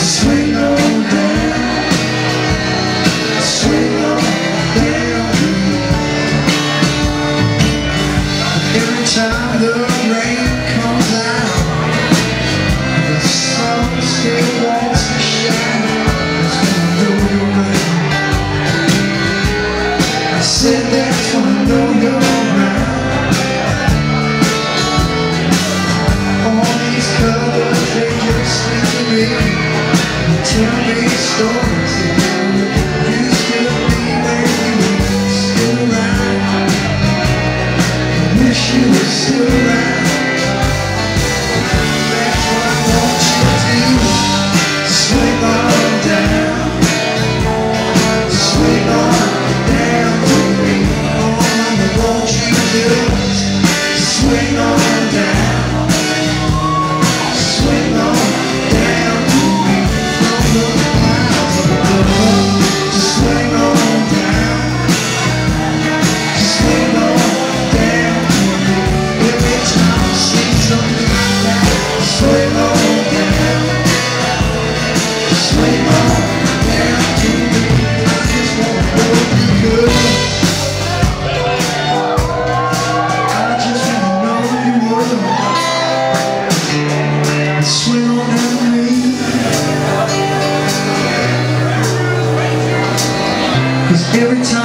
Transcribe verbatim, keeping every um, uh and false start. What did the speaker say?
Swing on down, swing on down. Every time the rain comes out, the sun still wants to shine. That's when I know you're right. I said that's when I know you're right. All these colors, they just speak to me. Tell me stories that you used to be when you were still around. I wish you were still around. That's what I want you to do. Swing on down, swing on down to me. All I want you to do is swing on down, swing on down to me. From the clouds above, swing on down, swing on down to me. Every time I see something like that, swing on down, swing on down to me. I just wanna know you good. I just wanna know you would. Swing on down to me. 'Cause every time